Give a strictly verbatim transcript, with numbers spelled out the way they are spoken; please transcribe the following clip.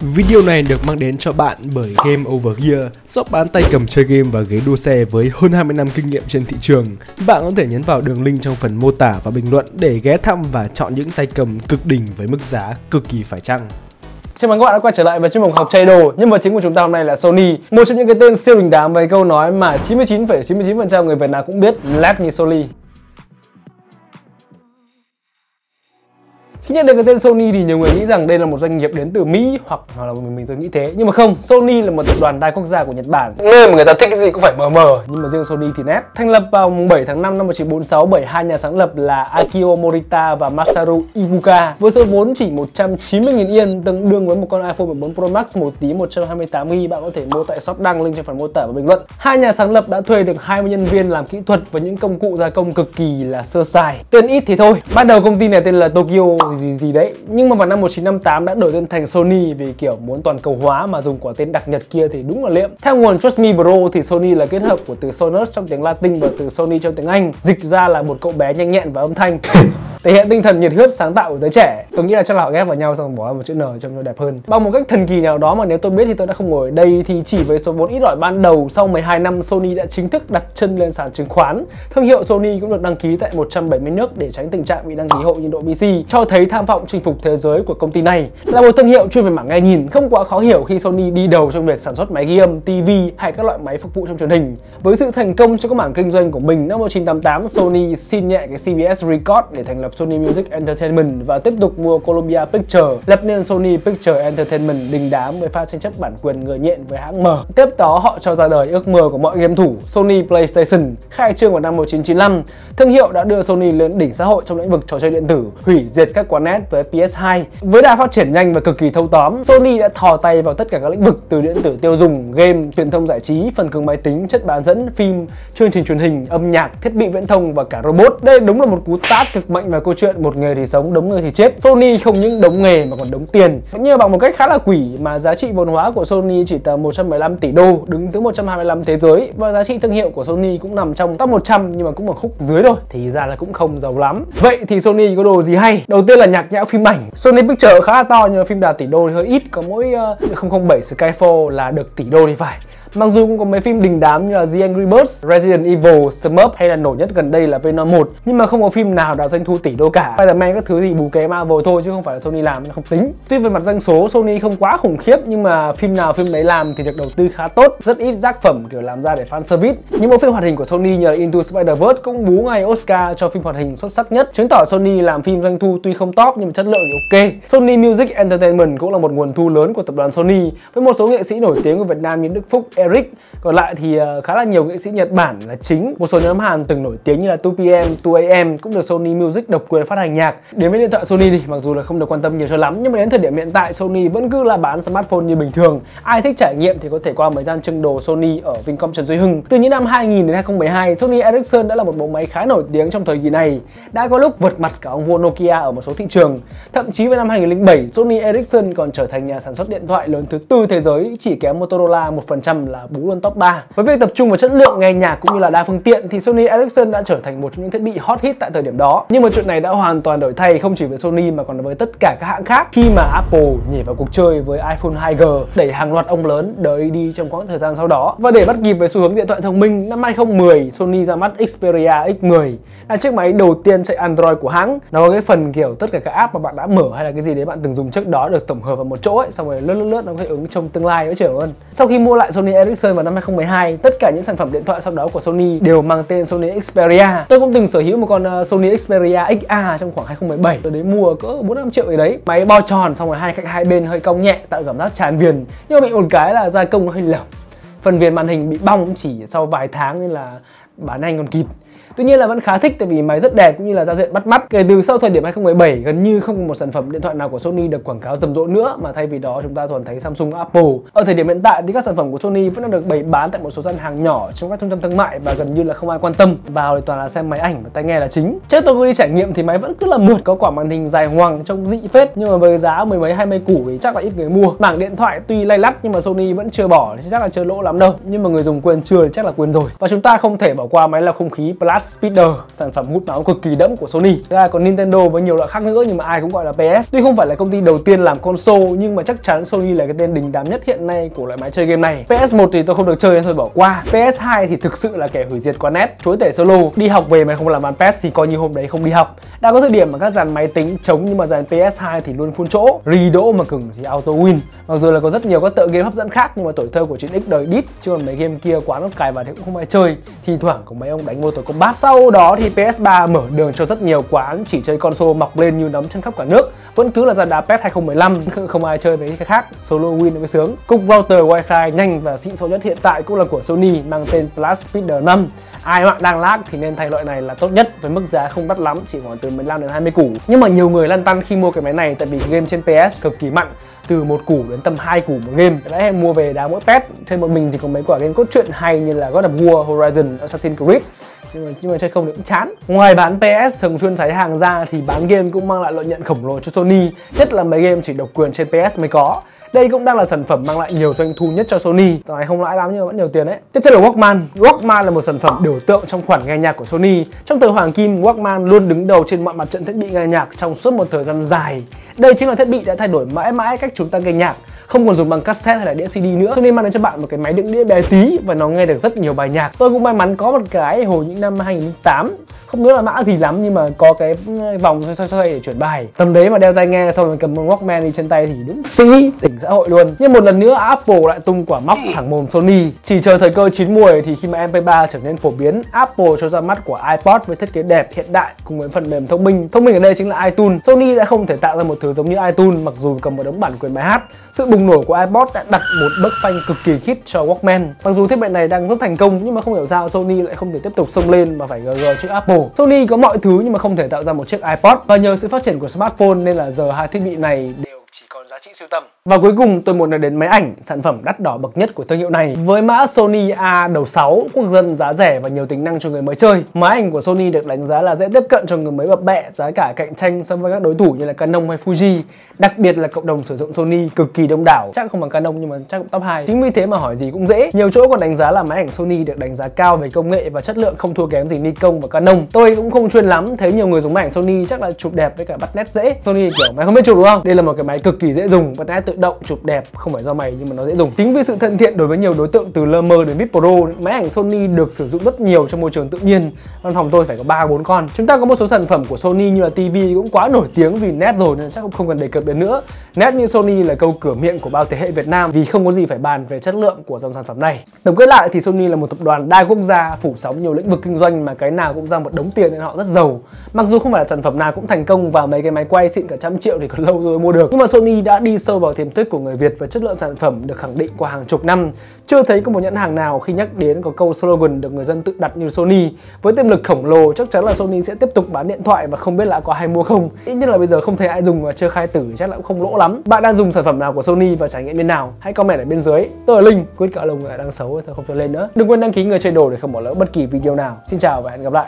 Video này được mang đến cho bạn bởi Game Over Gear, shop bán tay cầm chơi game và ghế đua xe với hơn hai mươi năm kinh nghiệm trên thị trường. Bạn có thể nhấn vào đường link trong phần mô tả và bình luận để ghé thăm và chọn những tay cầm cực đỉnh với mức giá cực kỳ phải chăng. Chào mừng các bạn đã quay trở lại với chuyên mục học chơi đồ. Nhân vật chính của chúng ta hôm nay là Sony, một trong những cái tên siêu đình đám với câu nói mà chín mươi chín phẩy chín mươi chín phần trăm người Việt nào cũng biết, Let me Sony. Khi nhắc đến cái tên Sony thì nhiều người nghĩ rằng đây là một doanh nghiệp đến từ Mỹ hoặc hoặc là mình mình tôi nghĩ thế, nhưng mà không. Sony là một tập đoàn đa quốc gia của Nhật Bản, nơi mà người ta thích cái gì cũng phải mờ mờ, nhưng mà riêng Sony thì nét. Thành lập vào bảy tháng năm năm một nghìn chín trăm bốn mươi sáu bởi hai nhà sáng lập là Akio Morita và Masaru Ibuka, với số vốn chỉ một trăm chín mươi nghìn yên, tương đương với một con iPhone mười bốn Pro Max một tí một trăm hai mươi tám gi bi. Bạn có thể mua tại shop đăng, link trong phần mô tả và bình luận. Hai nhà sáng lập đã thuê được hai mươi nhân viên làm kỹ thuật với những công cụ gia công cực kỳ là sơ sài. Tên ít thì thôi. Ban đầu công ty này tên là Tokyo gì gì đấy, nhưng mà vào năm một nghìn chín trăm năm mươi tám đã đổi tên thành Sony vì kiểu muốn toàn cầu hóa mà dùng quả tên đặc Nhật kia thì đúng là liệm. Theo nguồn Trust Me Bro thì Sony là kết hợp của từ Sonos trong tiếng Latin và từ Sony trong tiếng Anh, dịch ra là một cậu bé nhanh nhẹn và âm thanh. Thể hiện tinh thần nhiệt huyết sáng tạo của giới trẻ. Tôi nghĩ là chắc là họ ghép vào nhau xong bỏ một chữ N trông nó đẹp hơn. Bằng một cách thần kỳ nào đó mà nếu tôi biết thì tôi đã không ngồi ở đây, thì chỉ với số vốn ít ỏi ban đầu, sau mười hai năm Sony đã chính thức đặt chân lên sàn chứng khoán. Thương hiệu Sony cũng được đăng ký tại một trăm bảy mươi nước để tránh tình trạng bị đăng ký hộ như độ bê xê, cho thấy tham vọng chinh phục thế giới của công ty này. Là một thương hiệu chuyên về mảng nghe nhìn, không quá khó hiểu khi Sony đi đầu trong việc sản xuất máy ghi âm, ti vi hay các loại máy phục vụ trong truyền hình. Với sự thành công trong các mảng kinh doanh của mình, năm một nghìn chín trăm tám mươi tám Sony xin nhẹ cái xê bê ét Record để thành lập Sony Music Entertainment và tiếp tục mua Columbia Pictures, lập nên Sony Pictures Entertainment đình đám với pha tranh chấp bản quyền người nhện với hãng M. Tiếp đó họ cho ra đời ước mơ của mọi game thủ, Sony PlayStation, khai trương vào năm một nghìn chín trăm chín mươi lăm. Thương hiệu đã đưa Sony lên đỉnh xã hội trong lĩnh vực trò chơi điện tử, hủy diệt các quán net với pê ét hai. Với đà phát triển nhanh và cực kỳ thâu tóm, Sony đã thò tay vào tất cả các lĩnh vực từ điện tử tiêu dùng, game, truyền thông giải trí, phần cứng máy tính, chất bán dẫn, phim, chương trình truyền hình, âm nhạc, thiết bị viễn thông và cả robot. Đây đúng là một cú tát cực mạnh vào câu chuyện một nghề thì sống, đống người thì chết. Sony không những đống nghề mà còn đống tiền. Nhưng bằng một cách khá là quỷ mà giá trị vốn hóa của Sony chỉ tầm một trăm mười lăm tỷ đô, đứng thứ một trăm hai mươi lăm thế giới, và giá trị thương hiệu của Sony cũng nằm trong top một trăm nhưng mà cũng ở khúc dưới thôi, thì ra là cũng không giàu lắm. Vậy thì Sony có đồ gì hay? Đầu tiên là nhạc nhẽo phim ảnh. Sony Pictures khá là to nhưng mà phim đạt tỷ đô thì hơi ít, có mỗi uh, không không bảy Skyfall là được tỷ đô thì phải. Mặc dù cũng có mấy phim đình đám như là The Angry Birds, Resident Evil, Smurf hay là nổi nhất gần đây là Venom một, nhưng mà không có phim nào đạt doanh thu tỷ đô cả. Spider-Man các thứ thì bù ké Marvel thôi chứ không phải là Sony làm nên không tính. Tuy về mặt doanh số Sony không quá khủng khiếp nhưng mà phim nào phim đấy làm thì được đầu tư khá tốt, rất ít rác phẩm kiểu làm ra để fan service. Những bộ phim hoạt hình của Sony như là Into Spider-Verse cũng bú ngay Oscar cho phim hoạt hình xuất sắc nhất, chứng tỏ Sony làm phim doanh thu tuy không top nhưng mà chất lượng thì ok. Sony Music Entertainment cũng là một nguồn thu lớn của tập đoàn Sony với một số nghệ sĩ nổi tiếng của Việt Nam như Đức Phúc, Eric. Còn lại thì khá là nhiều nghệ sĩ Nhật Bản là chính. Một số nhóm Hàn từng nổi tiếng như là two P M, two A M cũng được Sony Music độc quyền phát hành nhạc. Đến với điện thoại Sony thì mặc dù là không được quan tâm nhiều cho lắm, nhưng mà đến thời điểm hiện tại Sony vẫn cứ là bán smartphone như bình thường. Ai thích trải nghiệm thì có thể qua mấy gian trưng đồ Sony ở Vincom Trần Duy Hưng. Từ những năm hai nghìn đến hai không một hai, Sony Ericsson đã là một bộ máy khá nổi tiếng trong thời kỳ này. Đã có lúc vượt mặt cả ông vua Nokia ở một số thị trường. Thậm chí vào năm hai nghìn không trăm lẻ bảy, Sony Ericsson còn trở thành nhà sản xuất điện thoại lớn thứ tư thế giới, chỉ kém Motorola một phần trăm là bú luôn top ba. Với việc tập trung vào chất lượng nghe nhạc cũng như là đa phương tiện thì Sony Ericsson đã trở thành một trong những thiết bị hot hit tại thời điểm đó. Nhưng mà chuyện này đã hoàn toàn đổi thay không chỉ với Sony mà còn với tất cả các hãng khác khi mà Apple nhảy vào cuộc chơi với iPhone hai G, đẩy hàng loạt ông lớn đời đi trong quãng thời gian sau đó. Và để bắt kịp với xu hướng điện thoại thông minh, năm hai không một không Sony ra mắt Xperia X mười, là chiếc máy đầu tiên chạy Android của hãng. Nó có cái phần kiểu tất cả các app mà bạn đã mở hay là cái gì đấy bạn từng dùng trước đó được tổng hợp vào một chỗ ấy, xong rồi lướt lướt lướt nó có thể ứng trong tương lai nữa trời ơi. Sau khi mua lại Sony Ericsson vào năm hai không một hai, tất cả những sản phẩm điện thoại sau đó của Sony đều mang tên Sony Xperia. Tôi cũng từng sở hữu một con Sony Xperia X A trong khoảng hai không một bảy, tôi đấy mua cỡ bốn năm triệu gì đấy. Máy bo tròn xong rồi hai cạnh hai bên hơi cong nhẹ tạo cảm giác tràn viền, nhưng mà bị một cái là gia công nó hơi lỏng. Phần viền màn hình bị bong chỉ sau vài tháng nên là bán nhanh còn kịp. Tuy nhiên là vẫn khá thích tại vì máy rất đẹp cũng như là giao diện bắt mắt. Kể từ sau thời điểm hai không một bảy, gần như không có một sản phẩm điện thoại nào của Sony được quảng cáo rầm rộ nữa, mà thay vì đó chúng ta toàn thấy Samsung, Apple. Ở thời điểm hiện tại thì các sản phẩm của Sony vẫn đang được bày bán tại một số gian hàng nhỏ trong các trung tâm thương mại và gần như là không ai quan tâm. Vào thì toàn là xem máy ảnh và tai nghe là chính. Trước tôi có đi trải nghiệm thì máy vẫn cứ là mượt, có quả màn hình dài ngoằng trông dị phết, nhưng mà với giá mười mấy hai mươi củ thì chắc là ít người mua. Mảng điện thoại tuy lay lắt nhưng mà Sony vẫn chưa bỏ thì chắc là chưa lỗ lắm đâu. Nhưng mà người dùng quên chưa thì chắc là quên rồi. Và chúng ta không thể bỏ qua máy lọc không khí Blast Blast Speeder, sản phẩm hút máu cực kỳ đẫm của Sony. Thứ hai còn Nintendo với nhiều loại khác nữa nhưng mà ai cũng gọi là pê ét. Tuy không phải là công ty đầu tiên làm console nhưng mà chắc chắn Sony là cái tên đình đám nhất hiện nay của loại máy chơi game này. pê ét một thì tôi không được chơi nên thôi bỏ qua. pê ét hai thì thực sự là kẻ hủy diệt quán net, chúa tể solo. Đi học về mà không làm bàn pad thì coi như hôm đấy không đi học. Đã có thời điểm mà các dàn máy tính trống nhưng mà dàn pê ét hai thì luôn phun chỗ. Rì đỗ mà cứng thì auto win. Mặc dù là có rất nhiều các tựa game hấp dẫn khác nhưng mà tuổi thơ của chín x đời đít, chứ còn mấy game kia quá nó cài vào thì cũng không ai chơi. Thi thoảng có mấy ông đánh Mortal Kombat. Sau đó thì pê ét ba mở đường cho rất nhiều quán chỉ chơi console mọc lên như nấm trên khắp cả nước. Vẫn cứ là dàn đá pê e ét hai không một lăm, không ai chơi mấy cái khác, solo win mới sướng. Cục router wifi nhanh và xịn sò nhất hiện tại cũng là của Sony, mang tên Blast Speeder năm. Ai mạng đang lag thì nên thay loại này là tốt nhất, với mức giá không đắt lắm, chỉ khoảng từ mười lăm đến hai mươi củ. Nhưng mà nhiều người lăn tăn khi mua cái máy này tại vì game trên pê ét cực kỳ mặn, từ một củ đến tầm hai củ một game. Đấy, mua về đá mỗi pet. Chơi một mình thì có mấy quả game cốt truyện hay như là God of War, Horizon, Assassin's Creed. Nhưng mà, nhưng mà chơi không thì cũng chán. Ngoài bán pê ét thường xuyên cháy hàng ra thì bán game cũng mang lại lợi nhuận khổng lồ cho Sony, nhất là mấy game chỉ độc quyền trên pê ét mới có. Đây cũng đang là sản phẩm mang lại nhiều doanh thu nhất cho Sony. Dạo này không lãi lắm nhưng mà vẫn nhiều tiền đấy. Tiếp theo là Walkman. Walkman là một sản phẩm biểu tượng trong khoản nghe nhạc của Sony. Trong thời hoàng kim, Walkman luôn đứng đầu trên mọi mặt trận thiết bị nghe nhạc trong suốt một thời gian dài. Đây chính là thiết bị đã thay đổi mãi mãi cách chúng ta nghe nhạc, không còn dùng bằng cassette hay là đĩa xê đê nữa. Cho nên mang đến cho bạn một cái máy đựng đĩa bé tí và nó nghe được rất nhiều bài nhạc. Tôi cũng may mắn có một cái hồi những năm hai nghìn không trăm lẻ tám, không nhớ là mã gì lắm nhưng mà có cái vòng xoay xoay xoay để chuyển bài. Tầm đấy mà đeo tai nghe xong rồi cầm Walkman đi trên tay thì đúng sĩ tỉnh xã hội luôn. Nhưng một lần nữa Apple lại tung quả móc thẳng mồm Sony. Chỉ chờ thời cơ chín muồi thì khi mà em pê ba trở nên phổ biến, Apple cho ra mắt của iPod với thiết kế đẹp hiện đại cùng với phần mềm thông minh. Thông minh ở đây chính là iTunes. Sony đã không thể tạo ra một thứ giống như iTunes mặc dù cầm một đống bản quyền bài hát. Sự bùng nổ của iPod đã đặt một bức phanh cực kỳ hit cho Walkman. Mặc dù thiết bị này đang rất thành công nhưng mà không hiểu sao Sony lại không thể tiếp tục xông lên mà phải gờ gờ trước Apple. Sony có mọi thứ nhưng mà không thể tạo ra một chiếc iPod, và nhờ sự phát triển của smartphone nên là giờ hai thiết bị này đều chỉ còn giá trị sưu tầm. Và cuối cùng tôi muốn nói đến máy ảnh, sản phẩm đắt đỏ bậc nhất của thương hiệu này. Với mã Sony A đầu sáu, quốc dân, giá rẻ và nhiều tính năng cho người mới chơi. Máy ảnh của Sony được đánh giá là dễ tiếp cận cho người mới bập bẹ, giá cả cạnh tranh so với các đối thủ như là Canon hay Fuji. Đặc biệt là cộng đồng sử dụng Sony cực kỳ đông đảo, chắc không bằng Canon nhưng mà chắc cũng top hai. Chính vì thế mà hỏi gì cũng dễ. Nhiều chỗ còn đánh giá là máy ảnh Sony được đánh giá cao về công nghệ và chất lượng không thua kém gì Nikon và Canon. Tôi cũng không chuyên lắm, thấy nhiều người dùng máy ảnh Sony chắc là chụp đẹp với cả bắt nét dễ. Sony kiểu mày không biết chụp đúng không? Đây là một cái máy cực kỳ dễ dùng, bắt nét tự động, chụp đẹp, không phải do mày nhưng mà nó dễ dùng. Chính vì sự thân thiện đối với nhiều đối tượng từ lơ mơ đến vê i pê Pro, máy ảnh Sony được sử dụng rất nhiều trong môi trường tự nhiên. Văn phòng tôi phải có ba bốn con. Chúng ta có một số sản phẩm của Sony như là tivi cũng quá nổi tiếng vì nét rồi nên chắc cũng không cần đề cập đến nữa. Nét như Sony là câu cửa miệng của bao thế hệ Việt Nam vì không có gì phải bàn về chất lượng của dòng sản phẩm này. Tổng kết lại thì Sony là một tập đoàn đa quốc gia phủ sóng nhiều lĩnh vực kinh doanh mà cái nào cũng ra một đống tiền nên họ rất giàu. Mặc dù không phải là sản phẩm nào cũng thành công và mấy cái máy quay xịn cả trăm triệu thì còn lâu rồi mua được, nhưng mà Sony đã đi sâu vào tiềm thức của người Việt và chất lượng sản phẩm được khẳng định qua hàng chục năm. Chưa thấy có một nhãn hàng nào khi nhắc đến có câu slogan được người dân tự đặt như Sony. Với tiềm lực khổng lồ, chắc chắn là Sony sẽ tiếp tục bán điện thoại và không biết là có ai mua không. Ít nhất là bây giờ không thấy ai dùng và chưa khai tử, chắc là cũng không lỗ lắm. Bạn đang dùng sản phẩm nào của Sony và trải nghiệm bên nào? Hãy comment ở bên dưới. Tôi là Linh, quyết cả lông lại đang xấu thôi không cho lên nữa. Đừng quên đăng ký người chơi đồ để không bỏ lỡ bất kỳ video nào. Xin chào và hẹn gặp lại.